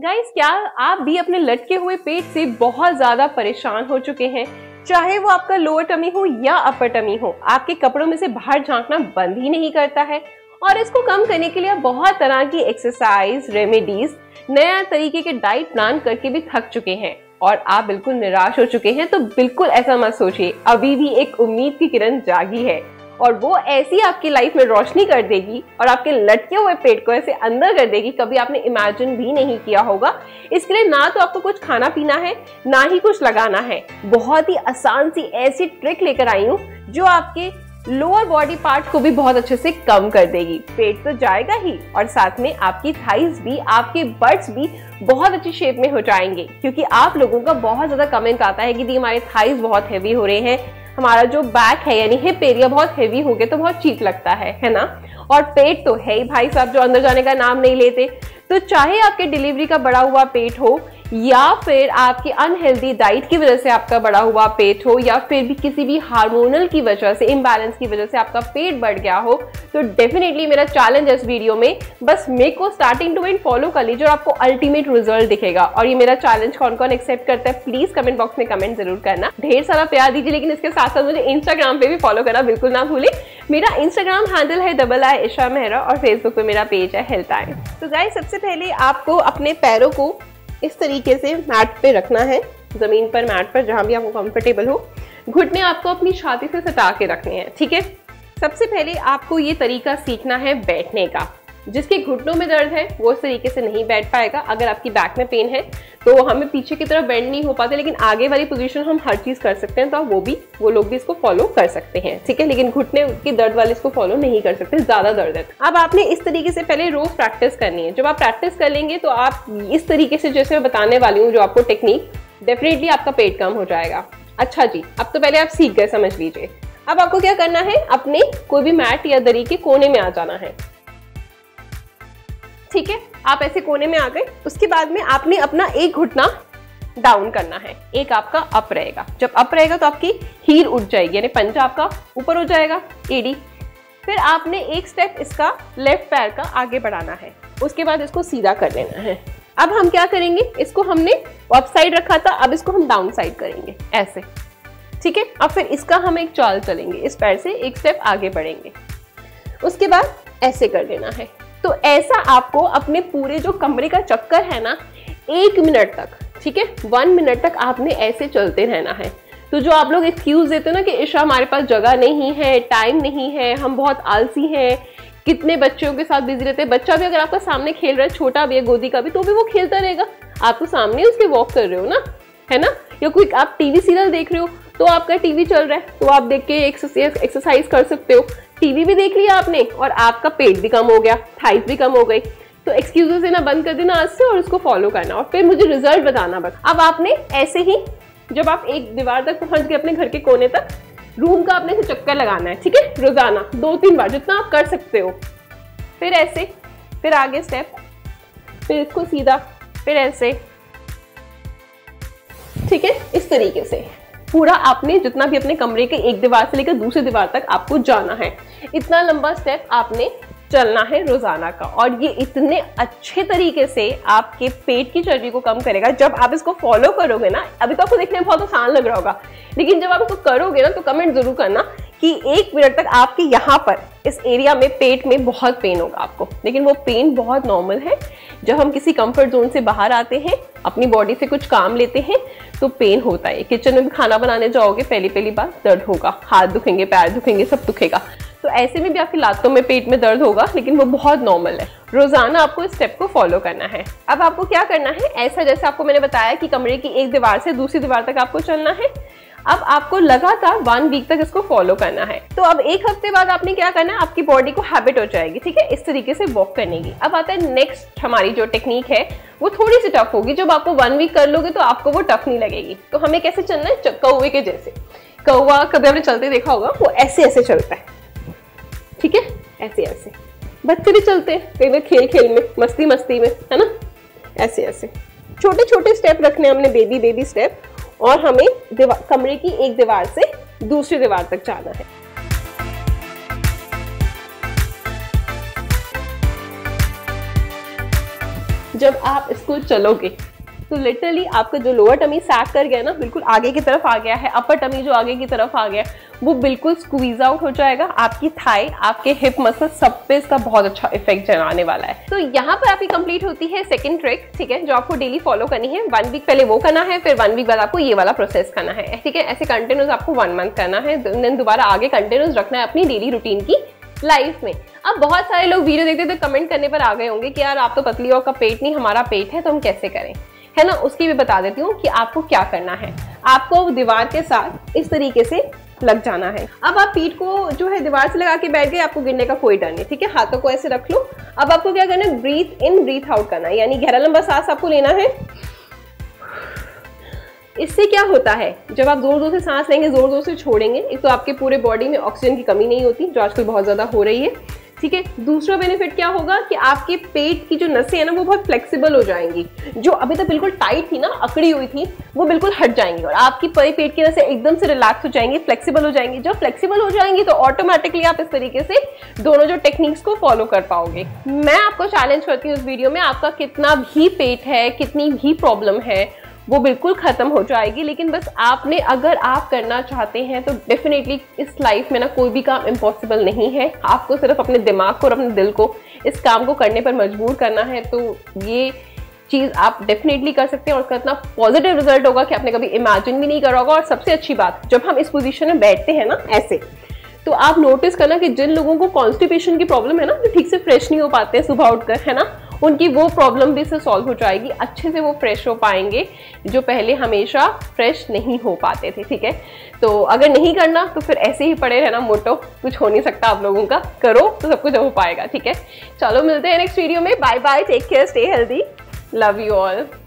Guys, क्या आप भी अपने लटके हुए पेट से बहुत ज्यादा परेशान हो चुके हैं? चाहे वो आपका लोअर टमी हो या अपर टमी हो, आपके कपड़ों में से बाहर झांकना बंद ही नहीं करता है। और इसको कम करने के लिए आप बहुत तरह की एक्सरसाइज, रेमेडीज, नया तरीके के डाइट प्लान करके भी थक चुके हैं और आप बिल्कुल निराश हो चुके हैं। तो बिल्कुल ऐसा मत सोचिए, अभी भी एक उम्मीद की किरण जागी है और वो ऐसी आपकी लाइफ में रोशनी कर देगी और आपके लटके हुए पेट को ऐसे अंदर कर देगी, कभी आपने इमेजिन भी नहीं किया होगा। इसके लिए ना तो आपको कुछ खाना पीना है, ना ही कुछ लगाना है। बहुत ही आसान सी ऐसी ट्रिक लेकर आई हूँ जो आपके लोअर बॉडी पार्ट को भी बहुत अच्छे से कम कर देगी। पेट तो जाएगा ही और साथ में आपकी थाइज भी, आपके बट्स भी बहुत अच्छी शेप में हो जाएंगे। क्योंकि आप लोगों का बहुत ज्यादा कमेंट आता है कि दी हमारे थाइज बहुत हैवी हो रहे हैं, हमारा जो बैक है यानी हिप एरिया बहुत हैवी हो गया तो बहुत चीप लगता है ना। और पेट तो है ही भाई साहब जो अंदर जाने का नाम नहीं लेते। तो चाहे आपके डिलीवरी का बढ़ा हुआ पेट हो या फिर आपकी अनहेल्दी डाइट की वजह से आपका बढ़ा हुआ पेट हो या फिर भी किसी भी हार्मोनल की वजह से, इम्बैलेंस की वजह से आपका पेट बढ़ गया हो, तो डेफिनेटली मेरा चैलेंज है इस वीडियो में, बस मेरे को स्टार्टिंग टू एंड फॉलो कर लीजिए और आपको अल्टीमेट रिजल्ट दिखेगा। और ये मेरा चैलेंज कौन कौन एक्सेप्ट करता है प्लीज कमेंट बॉक्स में कमेंट जरूर करना, ढेर सारा प्यार दीजिए। लेकिन इसके साथ साथ मुझे इंस्टाग्राम पे भी फॉलो करना बिल्कुल ना भूले। मेरा इंस्टाग्राम हैंडल है @I ईशा मेहरा और फेसबुक पे मेरा पेज है हेल्थ आई। तो गाइस, सबसे पहले आपको अपने पैरों को इस तरीके से मैट पे रखना है, जमीन पर, मैट पर, जहां भी आपको कंफर्टेबल हो। घुटने आपको अपनी छाती से सटा के रखने हैं, ठीक है। सबसे पहले आपको ये तरीका सीखना है बैठने का। जिसके घुटनों में दर्द है वो इस तरीके से नहीं बैठ पाएगा। अगर आपकी बैक में पेन है तो हमें पीछे की तरफ बेंड नहीं हो पाते, लेकिन आगे वाली पोजीशन हम हर चीज कर सकते हैं, तो वो लोग भी इसको फॉलो कर सकते हैं, ठीक है। लेकिन घुटने की दर्द वाले इसको फॉलो नहीं कर सकते, ज्यादा दर्द है। अब आपने इस तरीके से पहले रोज प्रैक्टिस करनी है। जब आप प्रैक्टिस कर लेंगे तो आप इस तरीके से, जैसे मैं बताने वाली हूँ जो आपको टेक्निक, डेफिनेटली आपका पेट कम हो जाएगा। अच्छा जी, अब तो पहले आप सीख गए, समझ लीजिए। अब आपको क्या करना है, अपने कोई भी मैट या दरी के कोने में आ जाना है, ठीक है। आप ऐसे कोने में आ गए। उसके बाद में आपने अपना एक घुटना डाउन करना है, एक आपका अप रहेगा। जब अप रहेगा तो आपकी हील उठ जाएगी, यानी पंजा आपका ऊपर हो जाएगा, एडी। फिर आपने एक स्टेप इसका लेफ्ट पैर का आगे बढ़ाना है, उसके बाद इसको सीधा कर लेना है। अब हम क्या करेंगे, इसको हमने अप साइड रखा था, अब इसको हम डाउन साइड करेंगे ऐसे, ठीक है। अब फिर इसका हम एक चाल चलेंगे, इस पैर से एक स्टेप आगे बढ़ेंगे, उसके बाद ऐसे कर देना है। तो ऐसा आपको अपने पूरे जो कमरे का चक्कर है ना, 1 मिनट तक, ठीक है, 1 मिनट तक आपने ऐसे चलते रहना है। तो जो आप लोग एक्सक्यूज देते हो ना कि ईशा हमारे पास जगह नहीं है, टाइम नहीं है, हम बहुत आलसी हैं, कितने बच्चों के साथ बिजी रहते हैं। बच्चा भी अगर आपका सामने खेल रहा है, छोटा भी है, गोदी का भी, तो भी वो खेलता रहेगा, आप तो सामने उसके वॉक कर रहे हो ना, है ना। या कोई आप टीवी सीरियल देख रहे हो तो आपका टीवी चल रहा है तो आप देख के एक्सरसाइज कर सकते हो। टीवी भी देख लिया आपने और आपका पेट भी कम हो गया, थाइस भी कम हो गई। तो एक्सक्यूजेस देना बंद कर देना आज से और उसको फॉलो करना और फिर मुझे रिजल्ट बताना बस। अब आपने ऐसे ही, जब आप एक दीवार तक पहुंच गए अपने घर के कोने तक, रूम का आपने से चक्कर लगाना है, ठीक है, रोजाना 2-3 बार, जितना आप कर सकते हो। फिर ऐसे, फिर आगे स्टेप, फिर इसको सीधा, फिर ऐसे, ठीक है। इस तरीके से पूरा आपने जितना भी अपने कमरे के एक दीवार से लेकर दूसरी दीवार तक आपको जाना है। इतना लंबा स्टेप आपने चलना है रोजाना का, और ये इतने अच्छे तरीके से आपके पेट की चर्बी को कम करेगा। जब आप इसको फॉलो करोगे ना, अभी तो आपको देखने में बहुत आसान लग रहा होगा, लेकिन जब आप इसको करोगे ना तो कमेंट जरूर करना कि 1 मिनट तक आपके यहाँ पर इस एरिया में, पेट में बहुत पेन होगा आपको, लेकिन वो पेन बहुत नॉर्मल है। जब हम किसी कंफर्ट जोन से बाहर आते हैं, अपनी बॉडी से कुछ काम लेते हैं तो पेन होता है। किचन में भी खाना बनाने जाओगे, पहली बार दर्द होगा, हाथ दुखेंगे, पैर दुखेंगे, सब दुखेगा। तो ऐसे में भी आपकी लातों में, पेट में दर्द होगा, लेकिन वो बहुत नॉर्मल है। रोजाना आपको इस स्टेप को फॉलो करना है। अब आपको क्या करना है, ऐसा जैसे आपको मैंने बताया कि कमरे की एक दीवार से दूसरी दीवार तक आपको चलना है। अब आपको लगातार 1 वीक तक इसको फॉलो करना है। तो अब 1 हफ्ते बाद आपने क्या करना है, आपकी बॉडी को हैबिट हो जाएगी, ठीक है, इस तरीके से वॉक करने की। अब आता है नेक्स्ट, हमारी जो टेक्निक है वो थोड़ी सी टफ होगी। जब आपको 1 वीक कर लोगे तो आपको वो टफ नहीं लगेगी। तो हमें कैसे चलना है, कौवे के जैसे। कौवा कभी आपने चलते देखा होगा, वो ऐसे ऐसे चलता है, ठीक है, ऐसे ऐसे। बच्चे भी चलते हैं कई बार खेल खेल में, मस्ती मस्ती में, है ना, ऐसे ऐसे छोटे छोटे स्टेप रखने हैं हमने, बेबी स्टेप। और हमें कमरे की एक दीवार से दूसरी दीवार तक जाना है। जब आप इसको चलोगे तो लिटरली आपका जो लोअर टमी सैग कर गया ना, बिल्कुल आगे की तरफ आ गया है, अपर टमी जो आगे की तरफ आ गया, वो बिल्कुल स्क्वीज आउट हो जाएगा। आपकी थाई, आपके हिप मसल, सब पे इसका बहुत अच्छा इफेक्ट जनाने वाला है। तो यहाँ पर आपकी कंप्लीट होती है सेकंड ट्रिक, ठीक है, जो आपको डेली फॉलो करनी है। 1 वीक पहले वो करना है, फिर 1 वीक बाद आपको ये वाला प्रोसेस करना है, ठीक है। ऐसे कंटिन्यूस आपको 1 मंथ करना है, देन दोबारा आगे कंटिन्यूस रखना है अपनी डेली रूटीन की लाइफ में। अब बहुत सारे लोग वीडियो देखते तो कमेंट करने पर आ गए होंगे कि यार आप तो पतली हो, आपका पेट नहीं, हमारा पेट है, तो हम कैसे करें, है ना। उसकी भी बता देती हूँ कि आपको क्या करना है। आपको दीवार के साथ इस तरीके से लग जाना है। अब आप पीठ को जो है दीवार से लगा के बैठ गए, आपको गिरने का कोई डर नहीं, ठीक है। हाथों को ऐसे रख लो। अब आपको क्या करना है, ब्रीथ इन ब्रीथ आउट करना है, यानी गहरा लंबा सांस आपको लेना है। इससे क्या होता है, जब आप जोर जोर से सांस लेंगे, जोर जोर से छोड़ेंगे, एक तो आपके पूरे बॉडी में ऑक्सीजन की कमी नहीं होती, जो आजकल बहुत ज्यादा हो रही है, ठीक है। दूसरा बेनिफिट क्या होगा कि आपके पेट की जो नसें हैं ना, वो बहुत फ्लेक्सिबल हो जाएंगी। जो अभी तक बिल्कुल टाइट थी ना, अकड़ी हुई थी, वो बिल्कुल हट जाएंगी और आपकी पेट की नसें एकदम से रिलैक्स हो जाएंगी, फ्लेक्सिबल हो जाएंगी। जब फ्लेक्सिबल हो जाएंगी तो ऑटोमेटिकली आप इस तरीके से दोनों जो टेक्निक्स को फॉलो कर पाओगे। मैं आपको चैलेंज करती हूँ इस वीडियो में, आपका कितना भी पेट है, कितनी भी प्रॉब्लम है, वो बिल्कुल खत्म हो जाएगी। लेकिन बस आपने, अगर आप करना चाहते हैं तो डेफिनेटली इस लाइफ में ना कोई भी काम इम्पॉसिबल नहीं है। आपको सिर्फ अपने दिमाग को और अपने दिल को इस काम को करने पर मजबूर करना है। तो ये चीज़ आप डेफिनेटली कर सकते हैं और उसका इतना पॉजिटिव रिजल्ट होगा कि आपने कभी इमेजिन भी नहीं करा होगा। और सबसे अच्छी बात, जब हम इस पोजीशन में बैठते हैं ना ऐसे, तो आप नोटिस करना कि जिन लोगों को कॉन्स्टिपेशन की प्रॉब्लम है ना, जो ठीक से फ्रेश नहीं हो पाते हैं सुबह उठकर, है ना, उनकी वो प्रॉब्लम भी इससे सॉल्व हो जाएगी। अच्छे से वो फ्रेश हो पाएंगे जो पहले हमेशा फ्रेश नहीं हो पाते थे, ठीक है। तो अगर नहीं करना तो फिर ऐसे ही पड़े रहना मोटो, कुछ हो नहीं सकता आप लोगों का। करो तो सब कुछ हो पाएगा, ठीक है। चलो मिलते हैं नेक्स्ट वीडियो में। Bye bye, take care, stay healthy, love you all.